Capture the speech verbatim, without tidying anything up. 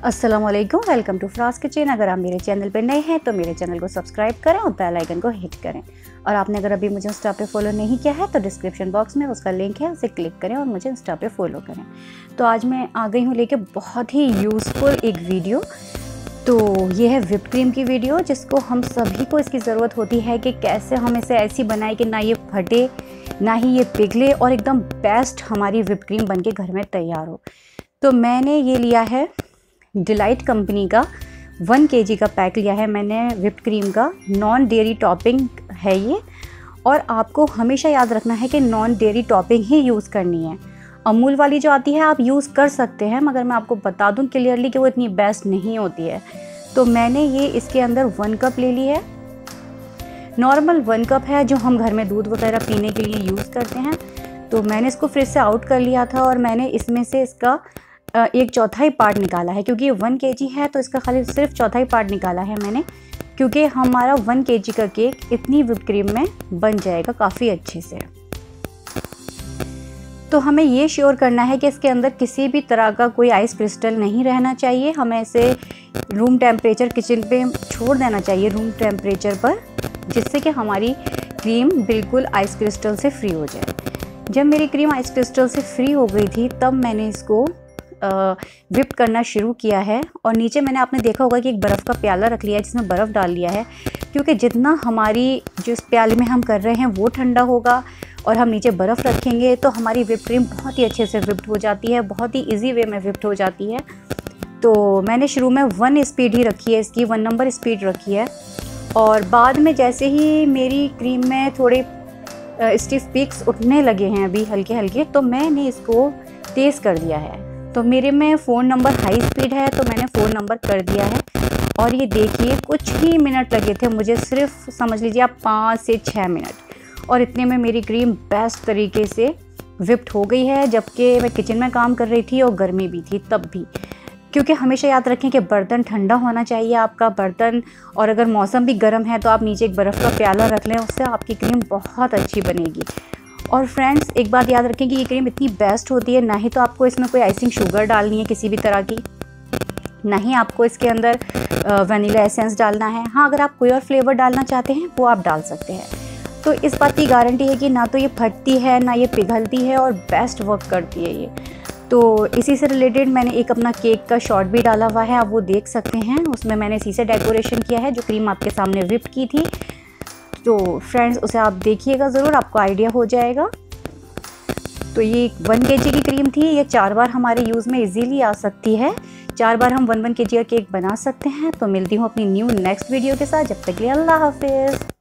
अस्सलामुअलैकुम, welcome to France kitchen. अगर आप मेरे चैनल पर नए हैं तो मेरे चैनल को सब्सक्राइब करें और बेल आइकन को हिट करें। और आपने अगर अभी मुझे इंस्टा पे फॉलो नहीं किया है तो डिस्क्रिप्शन बॉक्स में उसका लिंक है, उसे क्लिक करें और मुझे इंस्टा पे फॉलो करें। तो आज मैं आ गई हूँ लेके बहुत ही यूज़फुल एक वीडियो। तो ये है व्हिप क्रीम की वीडियो, जिसको हम सभी को इसकी ज़रूरत होती है कि कैसे हम इसे ऐसी बनाएं कि ना ये फटे ना ही ये पिघले और एकदम बेस्ट हमारी व्हिप क्रीम बनके घर में तैयार हो। तो मैंने ये लिया है डिलाइट कंपनी का वन केजी का पैक लिया है मैंने व्हिप क्रीम का। नॉन डेयरी टॉपिंग है ये, और आपको हमेशा याद रखना है कि नॉन डेयरी टॉपिंग ही यूज़ करनी है। अमूल वाली जो आती है आप यूज़ कर सकते हैं, मगर मैं आपको बता दूं क्लियरली कि वो इतनी बेस्ट नहीं होती है। तो मैंने ये इसके अंदर वन कप ले ली है। नॉर्मल वन कप है जो हम घर में दूध वगैरह पीने के लिए यूज़ करते हैं। तो मैंने इसको फ्रिज से आउट कर लिया था और मैंने इसमें से इसका एक चौथाई पार्ट निकाला है, क्योंकि ये वन केजी है तो इसका खाली सिर्फ चौथाई पार्ट निकाला है मैंने, क्योंकि हमारा वन केजी का केक इतनी व्हिप क्रीम में बन जाएगा काफ़ी अच्छे से। तो हमें ये श्योर करना है कि इसके अंदर किसी भी तरह का कोई आइस क्रिस्टल नहीं रहना चाहिए। हमें इसे रूम टेम्परेचर किचन पे छोड़ देना चाहिए, रूम टेम्परेचर पर, जिससे कि हमारी क्रीम बिल्कुल आइस क्रिस्टल से फ्री हो जाए। जब मेरी क्रीम आइस क्रिस्टल से फ्री हो गई थी तब मैंने इसको व्हिप करना शुरू किया है। और नीचे मैंने आपने देखा होगा कि एक बर्फ़ का प्याला रख लिया है जिसमें बर्फ़ डाल लिया है, क्योंकि जितना हमारी जो इस प्याले में हम कर रहे हैं वो ठंडा होगा और हम नीचे बर्फ़ रखेंगे तो हमारी व्हिप क्रीम बहुत ही अच्छे से व्हिप्ड हो जाती है, बहुत ही इजी वे में व्हिप्ड हो जाती है। तो मैंने शुरू में वन स्पीड ही रखी है, इसकी वन नंबर स्पीड रखी है। और बाद में जैसे ही मेरी क्रीम में थोड़े स्टिफ पीक्स उठने लगे हैं अभी हल्के हल्के, तो मैंने इसको तेज़ कर दिया है। तो मेरे में फ़ोन नंबर हाई स्पीड है तो मैंने फ़ोन नंबर कर दिया है। और ये देखिए कुछ ही मिनट लगे थे मुझे, सिर्फ समझ लीजिए आप पाँच से छः मिनट, और इतने में मेरी क्रीम बेस्ट तरीके से व्हिप्ड हो गई है। जबकि मैं किचन में काम कर रही थी और गर्मी भी थी तब भी, क्योंकि हमेशा याद रखें कि बर्तन ठंडा होना चाहिए आपका बर्तन, और अगर मौसम भी गर्म है तो आप नीचे एक बर्फ़ का प्याला रख लें, उससे आपकी क्रीम बहुत अच्छी बनेगी। और फ्रेंड्स एक बात याद रखें कि ये क्रीम इतनी बेस्ट होती है, ना ही तो आपको इसमें कोई आइसिंग शुगर डालनी है किसी भी तरह की, ना ही आपको इसके अंदर वनीला एसेंस डालना है। हाँ, अगर आप कोई और फ्लेवर डालना चाहते हैं वो आप डाल सकते हैं। तो इस बात की गारंटी है कि ना तो ये फटती है ना ये पिघलती है, और बेस्ट वर्क करती है ये। तो इसी से रिलेटेड मैंने एक अपना केक का शॉट भी डाला हुआ है, आप वो देख सकते हैं। उसमें मैंने इसी से डेकोरेशन किया है जो क्रीम आपके सामने व्हिप की थी। तो फ्रेंड्स उसे आप देखिएगा ज़रूर, आपको आइडिया हो जाएगा। तो ये वन केजी की क्रीम थी, ये चार बार हमारे यूज़ में इजीली आ सकती है। चार बार हम वन वन केजी का केक बना सकते हैं। तो मिलती हूँ अपनी न्यू नेक्स्ट वीडियो के साथ, जब तक के लिए अल्लाह हाफिज़।